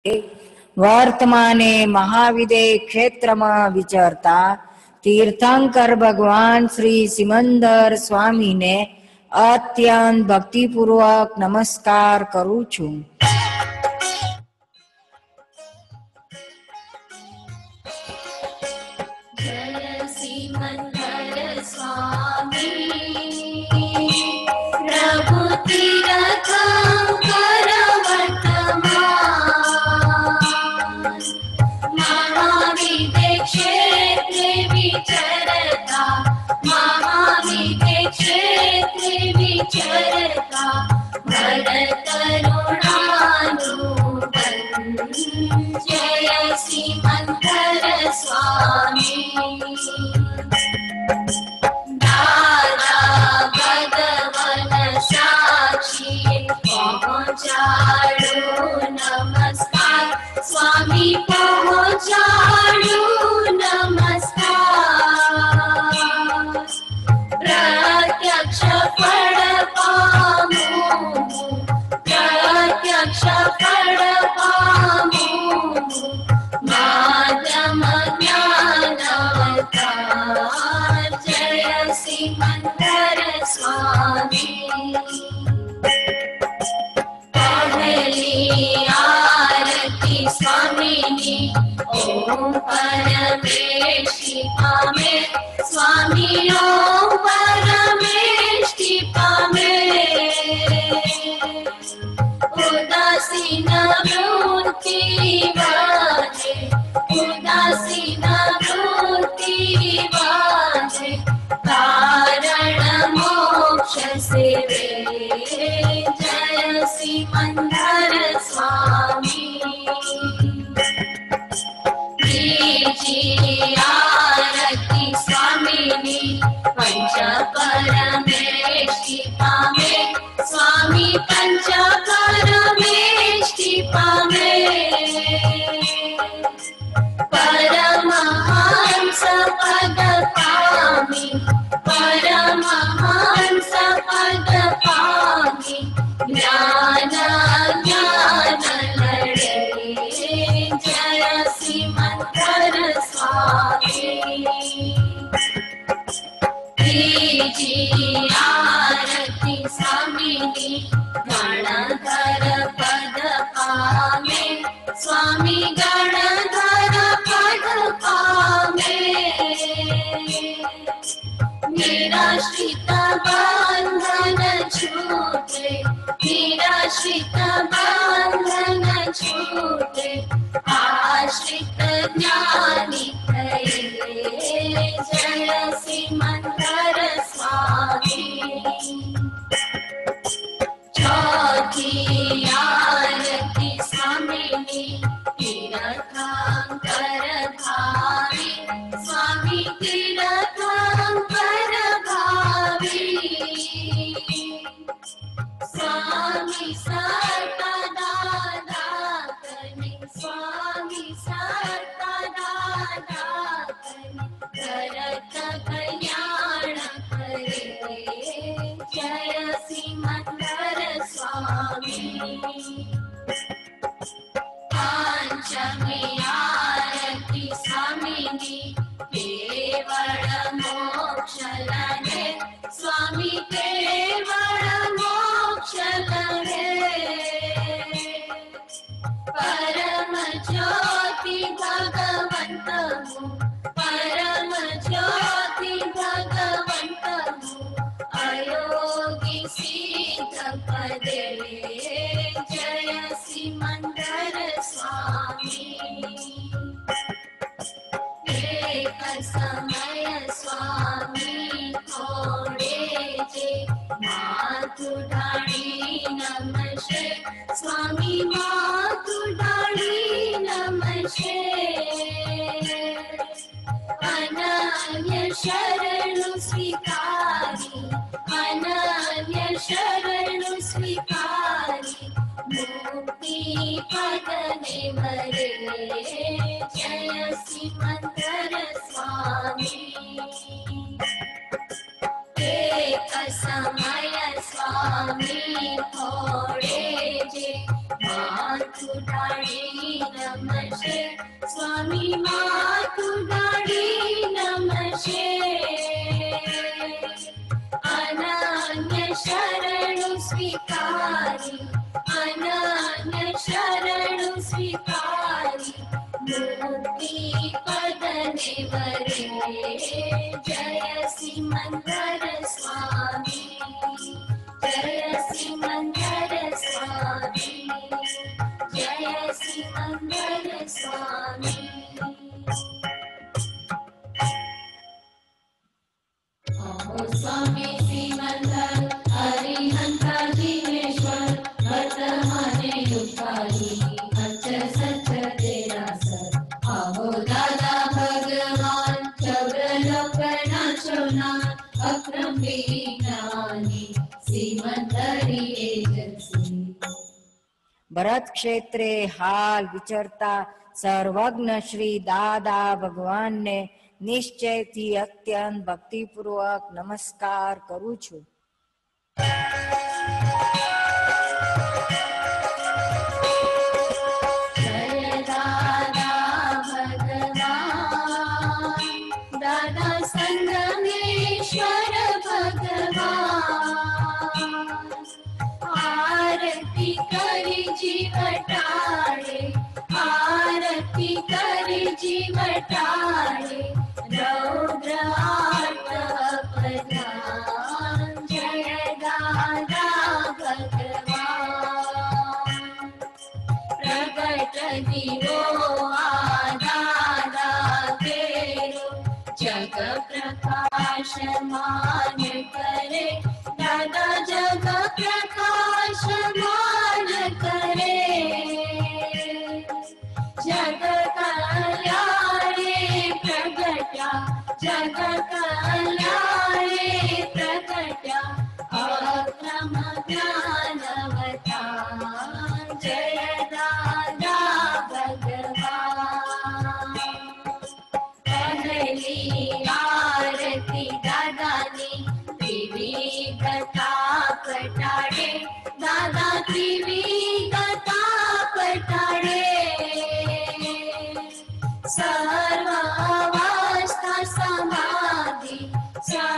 वर्तमाने महाविदे क्षेत्र में विचरता तीर्थंकर भगवान श्री सिमंदर स्वामी ने अत्यंत भक्तिपूर्वक नमस्कार करू छू। जय सिमंदर स्वामी दादा भगवन साक्षी पहुँचाड़ू नमस्कार स्वामी पहुँचाड़ू नमस्कार प्रत्यक्ष फल पामू प्रत्यक्ष फल पामू माध्यम ज्ञानवतार जय सिमंदर स्वामी पहली आरती स्वामिनी ओम परमेष्टि पामे स्वामी ओम परमेष्टि पामे उदासीन वृत्ति बाजे उदासीन वृत्ति बाजे कारण मोक्ष से जय सिमंदर स्वामी तीजी आरती स्वामिनी पंच परमेष्टि पामे स्वामी पंच परमेष्टि पामे परमहंस पद पामी परमहंस पद पामी ज्ञान ज्ञान लड़े जय सिमंदर स्वामी तीजी आरती स्वामिनी गणधर पद पामे स्वामी गणधर पद पामे निराश्रित बंधन छूटे निराश्रित बंधन छूटे आश्रित ज्ञानी थये जय सिमंदर स्वामी चौथी आरती स्वामिनी तीर्थंकर भावी स्वामी तीर्थंकर भावी स्वामी सर्वदा दातनी स्वामी सर्वदा दातनी करत कल्याण करे जय सिमंदर स्वामी पंचमी आरती स्वामिनी केवल मोक्ष लहे स्वामी केवल मोक्ष लहे परम ज्योति भगवंत परम ज्योति भगवंत अयोगी सिद्ध पदे जय सिमंदर स्वामी एक समय स्वामी थोड़े जे माथु ढाड़ी नमस्ते स्वामी माथु ढाड़ी नमस्ते अनन्य शरणु स्वीकारी अनन्य शरणु स्वीकारी मुक्ति पद में मरे जय सिमंदर स्वामी एक समय स्वामी थोड़े जे माथु डाड़ी नमस्ते स्वामी मातु डाड़ी नमस्ते अनन्य शरणु स्वीकारी अनन्य शरणु स्वीकारी मुक्ति पद निवरे जय सिमंदर स्वामी जय सिमंदर स्वामी जय सिमंदर स्वामी आओ स्वामी सिमंदर हरिहंत जिनेश्वर वर्तमाने युगारी सच सच तेरा सर आओ दादा भगवान चब्रलोकना चुना अक्रम विज्ञानी सिमंदरी एजन्सी भरत क्षेत्रे हाल विचरता सर्वज्ञ श्री दादा भगवान ने निश्चय थी अत्यंत भक्तिपूर्वक नमस्कार करू છું। जय दादा भगवान दादा संगमेश्वर भगवान आरती करी जीवटाळे आरती करी जीवटाळे रौद्र प्रधान जय दादा भगवान प्रगट दिवो दादा तेरो जग प्रकाश मान करे दादा जग प्रकाश मान करे जग कल्याणे प्रगटा जग कल्याणे प्रगटा अक्रम ज्ञानवता जय दादा भगवान पहली आरती दादानी त्रिविधता पटाड़े दादा त्रिविधता पटाड़े सर्वावस्था समाधि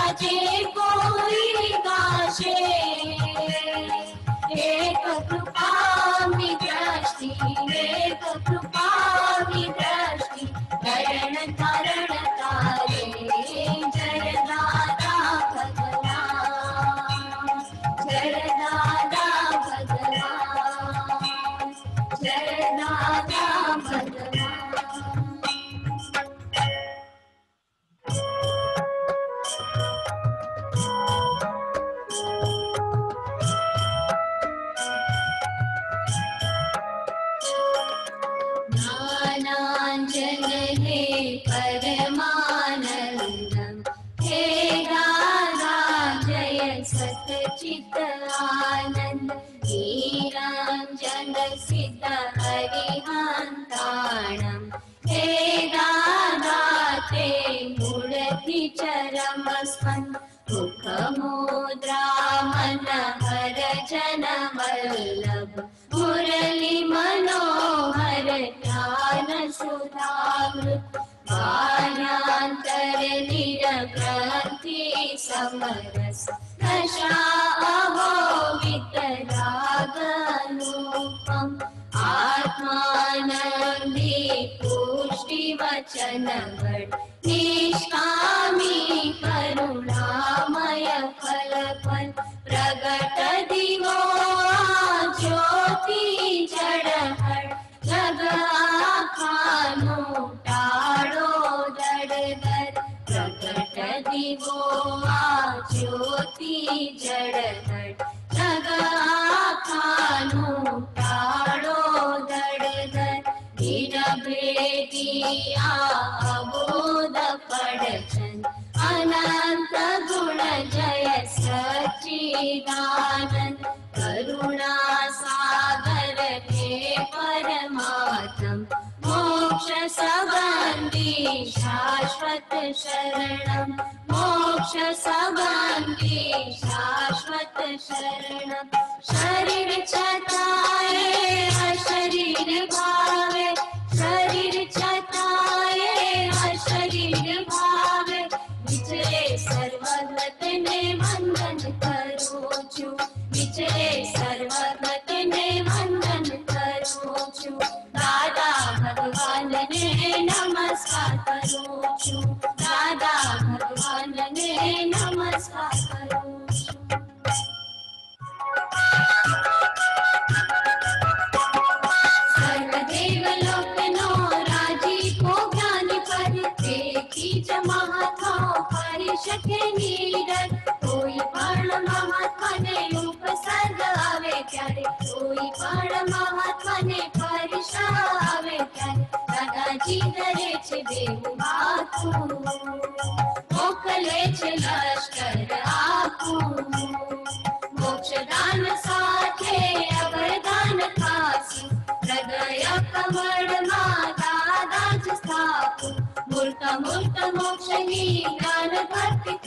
जे कोई गाशे एक कृपामी दृष्टि एक कृपामी दृष्टि करण करण तारे जय दादा भगवान जय दादा भगवान जय दादा भगवान। ज्ञानांजन हे परमानंदम हे दादा जय सच्चित आनंद निरंजन सिद्ध हरिहंताणम हे दादा ते मूर्ति चरम स्पंद मुखमुद्रा मनहर जन वल्लभ मुरली मनोहर ज्ञान सुधामृत वार्यांतर निरग्रंथि समरस दशा अहो वितरागनुपम आत्मानंदी पुष्टि वचन निष्कामी करुणामय फल फल प्रगट दिवो ज्योति जड़हर जग आखानो टाड़ो दड़दर प्रगट दिवो ज्योति जड़हर जग आखानो टाड़ो दड़दर निरभेदिया अबोध पड़चन अनंत गुण जय सच्चिदानंद करुणा सागर हे परमात्म मोक्ष संबंधी शाश्वत शरणम मोक्ष संबंधी शाश्वत शरणम शरीर छताए अशरीर भावे शरीर छताए अशरीर भावे विचरे सर्वगत ने वंदन करो छु विचरे सर्वगत ने वंदन करो छु दादा भगवान ने नमस्कार करो छु दादा भगवान ने नमस्कार करो छु। सर्वदेव लोकनो राजी को ज्ञान पर देखी महात्मा परिशके नीरज कोई पण महात्मा ने उपसर्ग आवे त्यारे कोई पण महात्मा ने परिशा आवे त्यारे दादाजी डरे छे देव बापू मोकले छे लश्कर आपू मोक्षदान साथे अवरदान खासी हृदय कमल मां दादा ज स्थापू मूर्त मूर्त मोक्षनी ज्ञान भक्ति